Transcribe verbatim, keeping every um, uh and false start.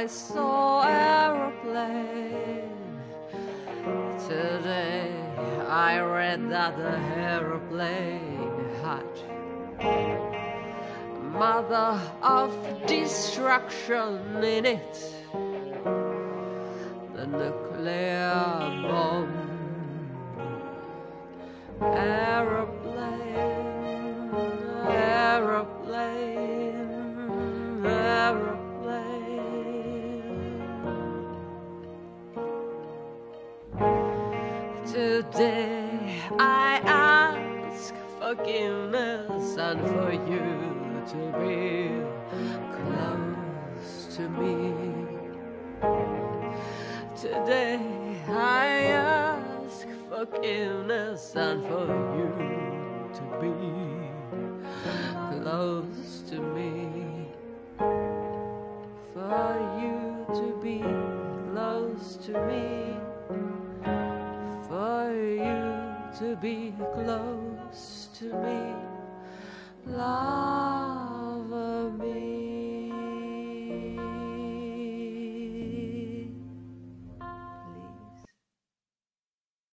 I saw aeroplane. Today I read that the aeroplane had mother of destruction in it, the nuclear bomb. Aeroplane, aeroplane, aeroplane. Today I ask forgiveness and for you to be close to me. Today I ask forgiveness and for you to be close to me. For you to be close to me. For you to be close to me. La